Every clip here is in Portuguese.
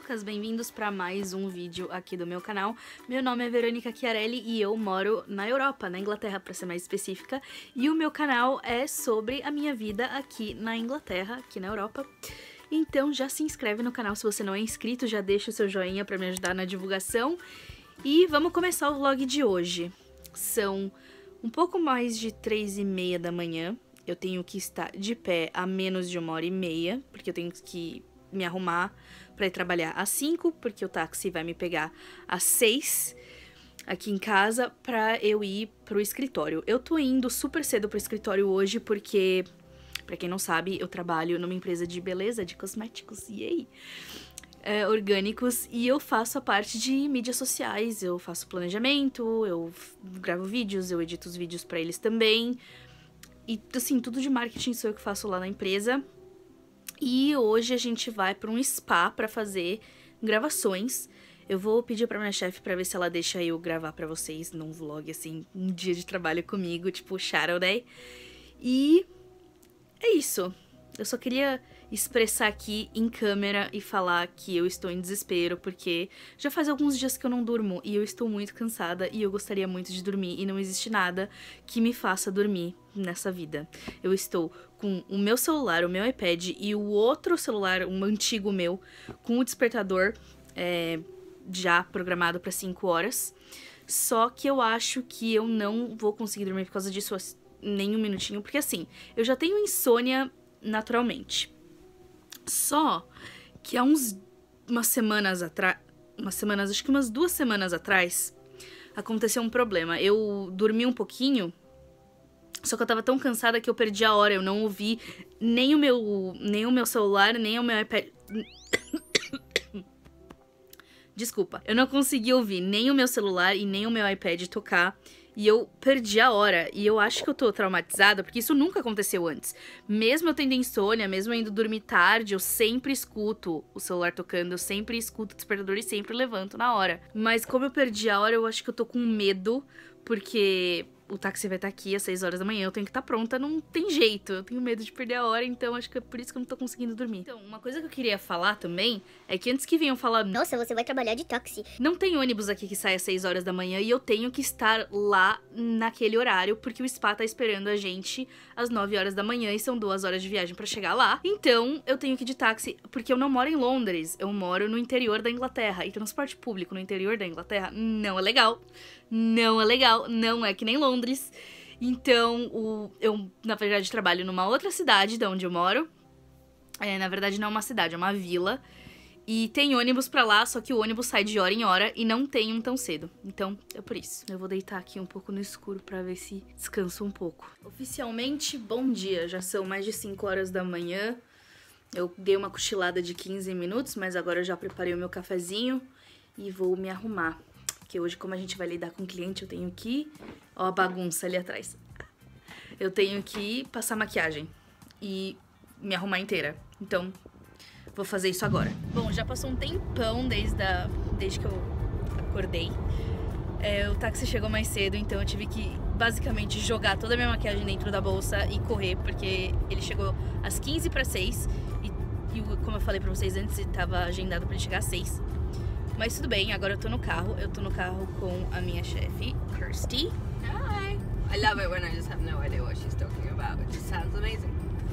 Loucas, bem-vindos para mais um vídeo aqui do meu canal. Meu nome é Verônica Chiarelli e eu moro na Europa, na Inglaterra para ser mais específica. E o meu canal é sobre a minha vida aqui na Inglaterra, aqui na Europa. Então já se inscreve no canal se você não é inscrito, já deixa o seu joinha para me ajudar na divulgação. E vamos começar o vlog de hoje. São um pouco mais de 3h30 da manhã. Eu tenho que estar de pé a menos de 1h30, porque eu tenho que me arrumar para ir trabalhar às 5, porque o táxi vai me pegar às 6 aqui em casa para eu ir pro escritório. Eu tô indo super cedo pro escritório hoje porque, pra quem não sabe, eu trabalho numa empresa de beleza, de cosméticos, yay! Orgânicos, e eu faço a parte de mídias sociais, eu faço planejamento, eu gravo vídeos, eu edito os vídeos pra eles também, e assim, tudo de marketing sou eu que faço lá na empresa. E hoje a gente vai pra um spa pra fazer gravações. Eu vou pedir pra minha chefe pra ver se ela deixa eu gravar pra vocês num vlog, assim, um dia de trabalho comigo, tipo Shadow Day. E é isso. Eu só queria expressar aqui em câmera e falar que eu estou em desespero, porque já faz alguns dias que eu não durmo e eu estou muito cansada e eu gostaria muito de dormir e não existe nada que me faça dormir nessa vida. Eu estou com o meu celular, o meu iPad e o outro celular, um antigo meu, com o despertador já programado para 5 horas. Só que eu acho que eu não vou conseguir dormir por causa disso nem um minutinho, porque assim, eu já tenho insônia naturalmente. Só que há umas semanas atrás, acho que umas 2 semanas atrás, aconteceu um problema. Eu dormi um pouquinho, só que eu tava tão cansada que eu perdi a hora. Eu não ouvi nem o meu celular, nem o meu iPad. Desculpa, eu não consegui ouvir nem o meu celular e nem o meu iPad tocar. E eu perdi a hora, e eu acho que eu tô traumatizada, porque isso nunca aconteceu antes. Mesmo eu tendo insônia, mesmo eu indo dormir tarde, eu sempre escuto o celular tocando, eu sempre escuto o despertador e sempre levanto na hora. Mas como eu perdi a hora, eu acho que eu tô com medo, porque o táxi vai estar aqui às 6 horas da manhã, eu tenho que estar pronta, não tem jeito. Eu tenho medo de perder a hora, então acho que é por isso que eu não tô conseguindo dormir. Então, uma coisa que eu queria falar também é que antes que venham falar, nossa, você vai trabalhar de táxi. Não tem ônibus aqui que sai às 6 horas da manhã e eu tenho que estar lá naquele horário, porque o spa tá esperando a gente às 9 horas da manhã e são 2 horas de viagem pra chegar lá. Então, eu tenho que ir de táxi, porque eu não moro em Londres, eu moro no interior da Inglaterra. E transporte público no interior da Inglaterra não é legal. Não é legal, não é que nem Londres. Então, eu, na verdade, trabalho numa outra cidade de onde eu moro. Na verdade, não é uma cidade, é uma vila. E tem ônibus pra lá, só que o ônibus sai de hora em hora e não tem um tão cedo. Então, é por isso. Eu vou deitar aqui um pouco no escuro pra ver se descanso um pouco. Oficialmente, bom dia. Já são mais de 5 horas da manhã. Eu dei uma cochilada de 15 minutos, mas agora eu já preparei o meu cafezinho e vou me arrumar. Porque hoje, como a gente vai lidar com o cliente, eu tenho que... Ó a bagunça ali atrás. Eu tenho que passar maquiagem e me arrumar inteira. Então, vou fazer isso agora. Bom, já passou um tempão desde que eu acordei. O táxi chegou mais cedo, então eu tive que basicamente jogar toda a minha maquiagem dentro da bolsa e correr, porque ele chegou às 15:45 e como eu falei pra vocês antes, estava agendado pra ele chegar às 6. Mas tudo bem, agora eu tô no carro com a minha chefe, Kirsty. Hi! I love it when I just have no idea what she's talking about. It just sounds amazing.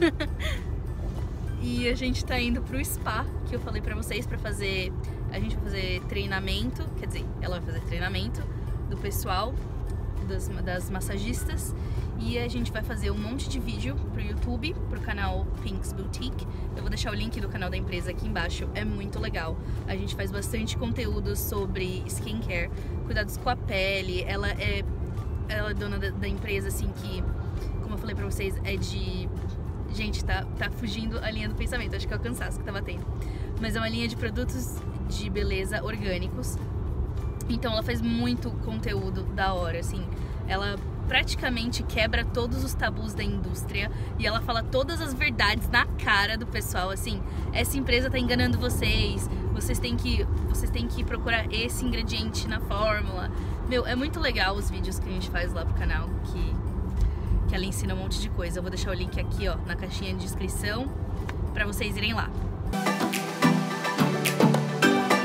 E a gente tá indo pro spa, que eu falei pra vocês, a gente vai fazer treinamento, quer dizer, ela vai fazer treinamento do pessoal, das massagistas, e a gente vai fazer um monte de vídeo pro YouTube, pro canal Pink's Boutique. Eu vou deixar o link do canal da empresa aqui embaixo, é muito legal. A gente faz bastante conteúdo sobre skincare, cuidados com a pele. Ela é dona da empresa, assim, que, como eu falei pra vocês, é de... Gente, tá fugindo a linha do pensamento, acho que é o cansaço que tá batendo. Mas é uma linha de produtos de beleza orgânicos. Então ela faz muito conteúdo da hora, assim. Ela praticamente quebra todos os tabus da indústria e ela fala todas as verdades na cara do pessoal, assim. Essa empresa tá enganando vocês, vocês têm que procurar esse ingrediente na fórmula. Meu, é muito legal os vídeos que a gente faz lá pro canal, que ela ensina um monte de coisa. Eu vou deixar o link aqui, ó, na caixinha de descrição pra vocês irem lá.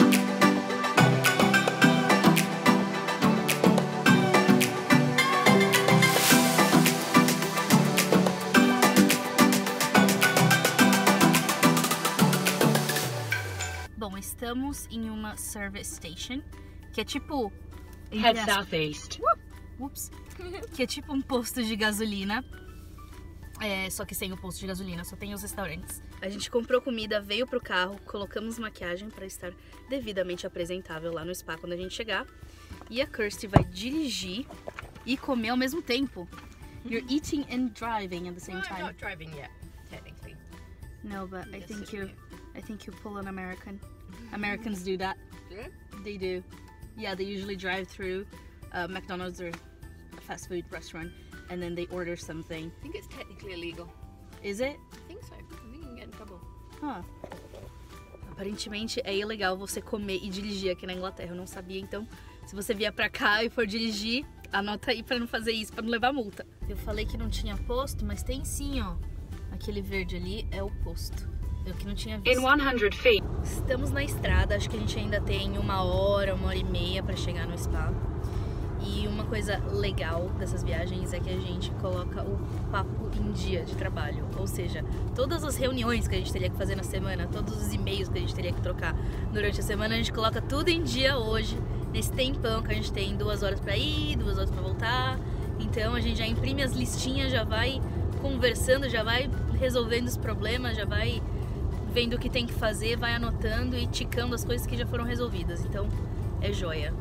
Estamos em uma service station, que é tipo... Head southeast. Ups. Que é tipo um posto de gasolina. Só que sem o posto de gasolina, só tem os restaurantes. A gente comprou comida, veio pro carro, colocamos maquiagem pra estar devidamente apresentável lá no spa quando a gente chegar. E a Kirsty vai dirigir e comer ao mesmo tempo. You're eating and driving at the same time. I'm not driving yet, technically. No, but I think you pull an American. Americans do that. Yeah? They do. Yeah, they usually drive through McDonald's or a fast food restaurant and then they order something. I think it's technically illegal. Is it? I think so. I think you can get in trouble. Huh. Aparentemente é ilegal você comer e dirigir aqui na Inglaterra. Eu não sabia, então se você vier pra cá e for dirigir, anota aí pra não fazer isso, pra não levar multa. Eu falei que não tinha posto, mas tem sim, ó. Aquele verde ali é o posto. Eu que não tinha visto. In 100 feet. Estamos na estrada, acho que a gente ainda tem 1 hora, 1h30 pra chegar no spa. E uma coisa legal dessas viagens é que a gente coloca o papo em dia de trabalho. Ou seja, todas as reuniões que a gente teria que fazer na semana, todos os e-mails que a gente teria que trocar durante a semana, a gente coloca tudo em dia hoje, nesse tempão que a gente tem 2 horas pra ir, 2 horas pra voltar. Então a gente já imprime as listinhas, já vai conversando, já vai resolvendo os problemas, já vai vendo o que tem que fazer, vai anotando e ticando as coisas que já foram resolvidas. Então é joia.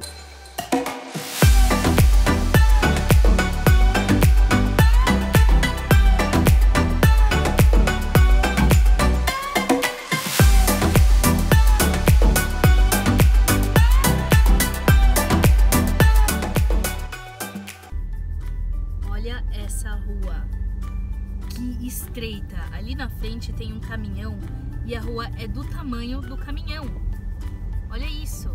Olha essa rua, que estreita. Ali na frente tem um caminhão e a rua é do tamanho do caminhão. Olha isso.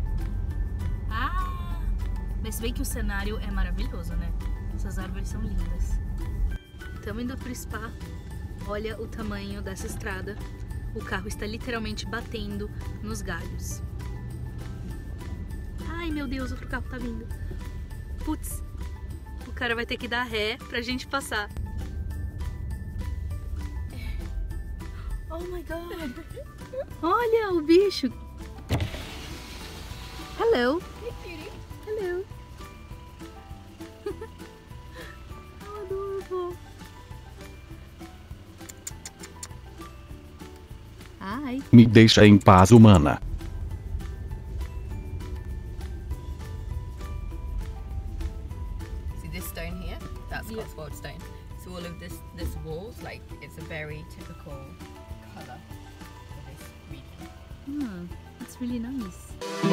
Ah, mas se bem que o cenário é maravilhoso, né? Essas árvores são lindas. Estamos indo pro spa. Olha o tamanho dessa estrada. O carro está literalmente batendo nos galhos. Ai, meu Deus, outro carro tá vindo. Putz. O cara vai ter que dar ré pra gente passar. Oh my god! Olha o bicho! Hello! Hey, cutie. Hello! Adorable! Ai! Me deixa em paz, humana. See this stone here? That's Yeah. Cotswold stone. So all of this walls, like, it's a very typical colour for this region. It's really nice.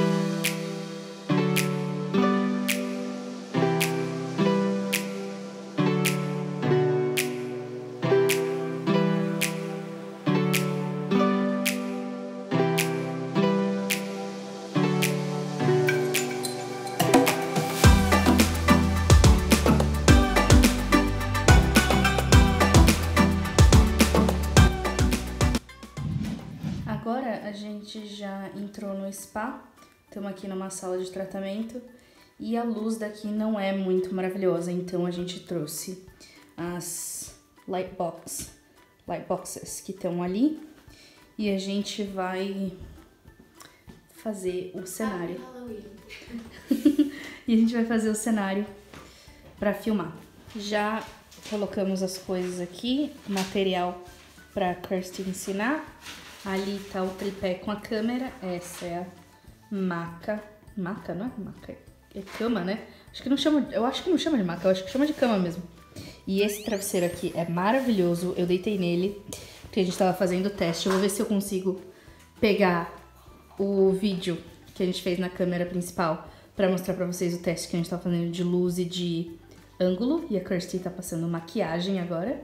Agora a gente já entrou no spa, estamos aqui numa sala de tratamento e a luz daqui não é muito maravilhosa, então a gente trouxe as light boxes que estão ali e a gente vai fazer o cenário. E a gente vai fazer o cenário para filmar. Já colocamos as coisas aqui, material para Kirsty ensinar. Ali tá o tripé com a câmera, essa é a maca. Maca, não é maca? É cama, né? Acho que não chama, eu acho que não chama de maca, eu acho que chama de cama mesmo. E esse travesseiro aqui é maravilhoso, eu deitei nele, porque a gente tava fazendo o teste. Eu vou ver se eu consigo pegar o vídeo que a gente fez na câmera principal pra mostrar pra vocês o teste que a gente tava fazendo de luz e de ângulo. E a Kirsty tá passando maquiagem agora.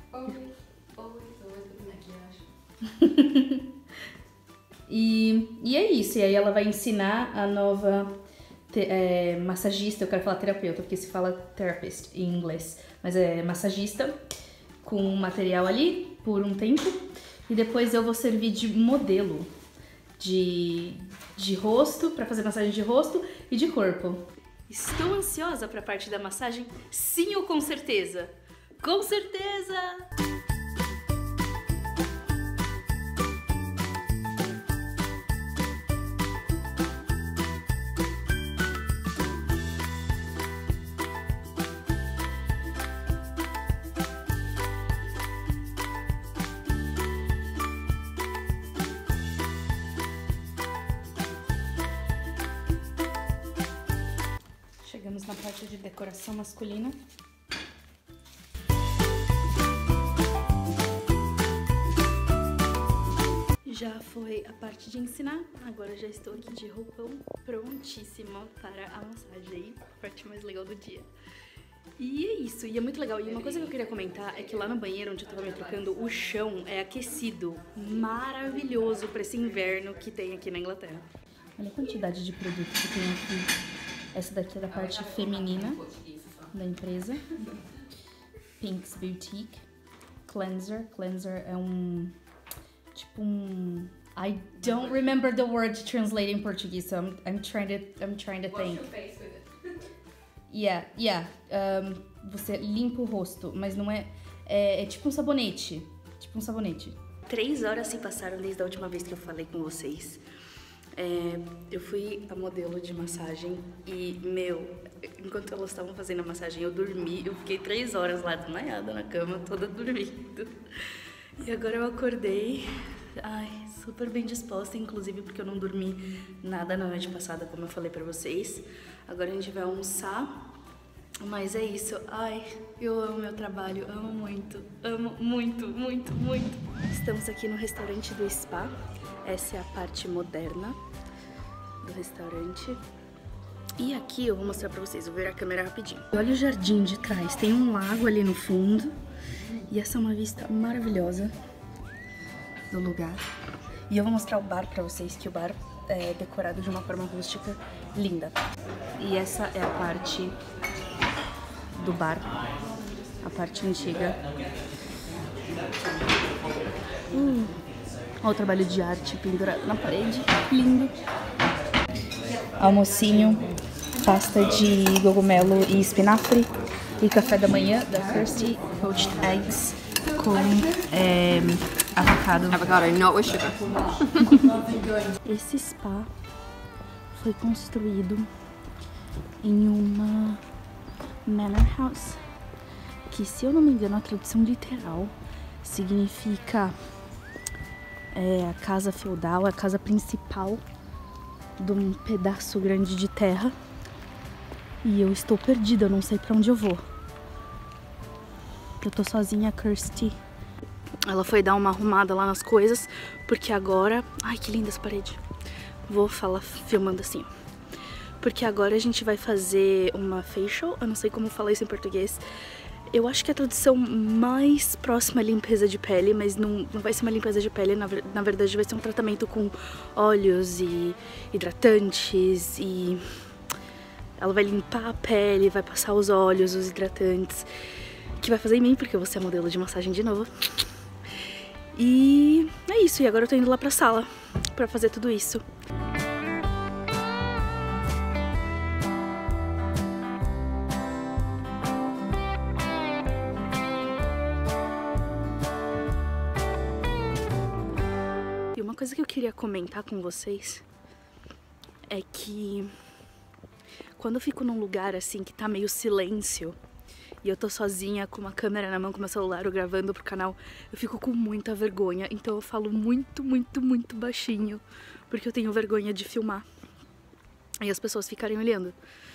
E é isso, e aí ela vai ensinar a nova massagista, eu quero falar terapeuta, porque se fala therapist em inglês, mas é massagista com material ali por um tempo, e depois eu vou servir de modelo de rosto, pra fazer massagem de rosto e de corpo. Estou ansiosa pra parte da massagem? Sim ou com certeza? Com certeza! na parte de decoração masculina. Já foi a parte de ensinar, agora já estou aqui de roupão, prontíssima para a massagem, a parte mais legal do dia. E é isso, e é muito legal. E uma coisa que eu queria comentar é que lá no banheiro onde eu tava me trocando, o chão é aquecido, maravilhoso para esse inverno que tem aqui na Inglaterra. Olha a quantidade de produtos que tem aqui. Essa daqui é da parte feminina da empresa. Pink's Boutique Cleanser. Cleanser é um... tipo um... I don't remember the word to translate in Portuguese, so I'm trying to think. Yeah. Você limpa o rosto, mas não é... É tipo um sabonete. 3 horas se passaram desde a última vez que eu falei com vocês. Eu fui a modelo de massagem e, enquanto elas estavam fazendo a massagem, eu dormi. Eu fiquei 3 horas lá desmaiada na cama, toda dormindo. E agora eu acordei, super bem disposta, inclusive porque eu não dormi nada na noite passada, como eu falei pra vocês. Agora a gente vai almoçar, mas é isso. Eu amo meu trabalho, amo muito, muito. Estamos aqui no restaurante do spa. Essa é a parte moderna do restaurante. E aqui eu vou mostrar pra vocês, vou virar a câmera rapidinho. Olha o jardim de trás, tem um lago ali no fundo. E essa é uma vista maravilhosa do lugar. E eu vou mostrar o bar pra vocês, que o bar é decorado de uma forma rústica linda. E essa é a parte do bar, a parte antiga. Olha o trabalho de arte pendurado na parede, lindo. Almocinho, pasta de cogumelo e espinafre. E café da manhã da Kirsty, poached eggs com avocado. Avocado, not with sugar. Esse spa foi construído em uma manor house, que, se eu não me engano, a tradução literal significa a casa feudal, a casa principal de um pedaço grande de terra. E eu estou perdida, eu não sei pra onde eu vou. Eu tô sozinha, a Kirsty. Ela foi dar uma arrumada lá nas coisas, porque agora... Ai, que linda essa parede. Vou falar filmando assim. Porque agora a gente vai fazer uma facial. Eu não sei como falar isso em português. Eu acho que a tradução mais próxima é limpeza de pele, mas não vai ser uma limpeza de pele. Na verdade vai ser um tratamento com óleos e hidratantes e... Ela vai limpar a pele, vai passar os óleos, os hidratantes, que vai fazer em mim, porque eu vou ser a modelo de massagem de novo. E é isso, e agora eu tô indo lá pra sala pra fazer tudo isso. E uma coisa que eu queria comentar com vocês é que... quando eu fico num lugar assim que tá meio silêncio e eu tô sozinha com uma câmera na mão, com meu celular, ou gravando pro canal, eu fico com muita vergonha. Então eu falo muito baixinho, porque eu tenho vergonha de filmar e as pessoas ficarem olhando.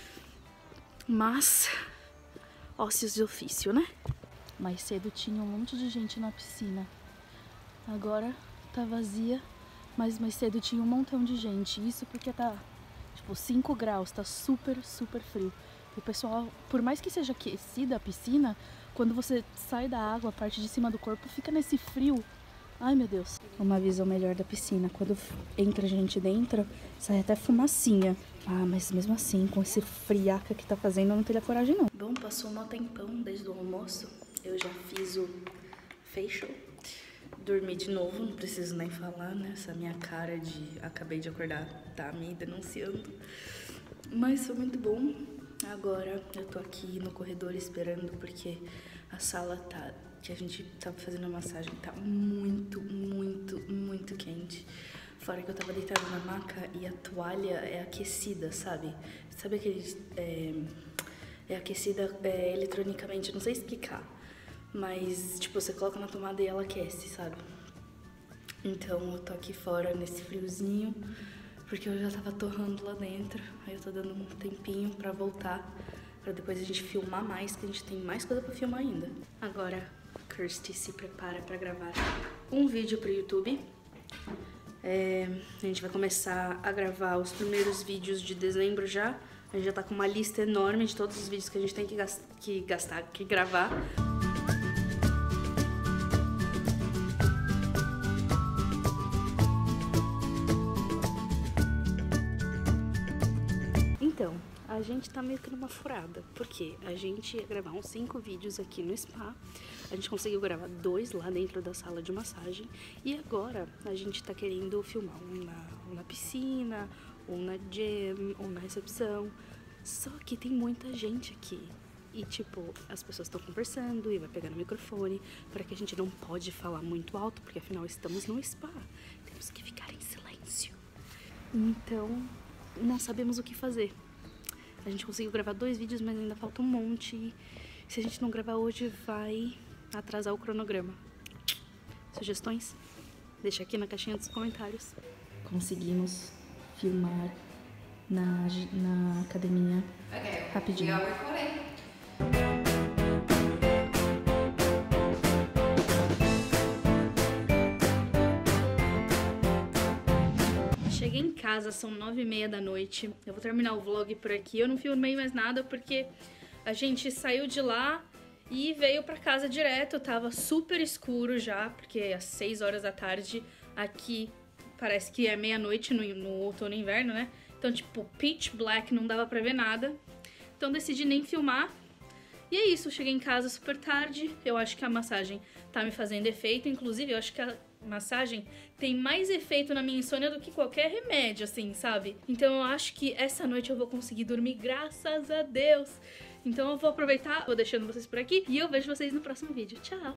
Mas, ócios de ofício, né? Mais cedo tinha um monte de gente na piscina. Agora tá vazia, mas mais cedo tinha um montão de gente. Isso porque tá... tipo, 5 graus, tá super frio. E o pessoal, por mais que seja aquecida a piscina, quando você sai da água, a parte de cima do corpo fica nesse frio. Ai, meu Deus. Uma visão melhor da piscina. Quando entra gente dentro, sai até fumacinha. Mas mesmo assim, com esse friaca que tá fazendo, eu não teria coragem, não. Bom, passou um tempão desde o almoço. Eu já fiz o facial. Dormi de novo, não preciso nem falar, né? Essa minha cara de acabei de acordar tá me denunciando. Mas foi muito bom. Agora eu tô aqui no corredor esperando, porque a sala que a gente tava fazendo a massagem tá muito quente. Fora que eu tava deitada na maca e a toalha é aquecida, sabe? Sabe aquele... é aquecida eletronicamente, não sei explicar. Mas, tipo, você coloca na tomada e ela aquece, sabe? Então eu tô aqui fora nesse friozinho, porque eu já tava torrando lá dentro. Aí eu tô dando um tempinho pra voltar pra depois a gente filmar mais, que a gente tem mais coisa pra filmar ainda. Agora, Kirsty se prepara pra gravar um vídeo pro YouTube. A gente vai começar a gravar os primeiros vídeos de dezembro já. A gente já tá com uma lista enorme de todos os vídeos que a gente tem que gravar. Então, a gente tá meio que numa furada, porque a gente ia gravar uns 5 vídeos aqui no spa, a gente conseguiu gravar 2 lá dentro da sala de massagem, e agora a gente tá querendo filmar um na piscina, um na gym, um na recepção, só que tem muita gente aqui. E tipo, as pessoas estão conversando e vai pegar no microfone, para que a gente não pode falar muito alto, porque afinal estamos no spa, temos que ficar em silêncio. Então, não sabemos o que fazer. A gente conseguiu gravar 2 vídeos, mas ainda falta um monte. E se a gente não gravar hoje, vai atrasar o cronograma. Sugestões? Deixa aqui na caixinha dos comentários. Conseguimos filmar na academia rapidinho. Cheguei em casa, são 9h30 da noite. Eu vou terminar o vlog por aqui. Eu não filmei mais nada porque a gente saiu de lá e veio pra casa direto. Tava super escuro já, porque é às 6 horas da tarde. Aqui parece que é meia-noite no outono e inverno, né? Então, tipo, pitch black, não dava pra ver nada. Então decidi nem filmar. E é isso, cheguei em casa super tarde. Eu acho que a massagem tá me fazendo efeito. Inclusive, eu acho que a massagem tem mais efeito na minha insônia do que qualquer remédio, assim, sabe? Então eu acho que essa noite eu vou conseguir dormir, graças a Deus. Então eu vou aproveitar, vou deixando vocês por aqui e eu vejo vocês no próximo vídeo. Tchau!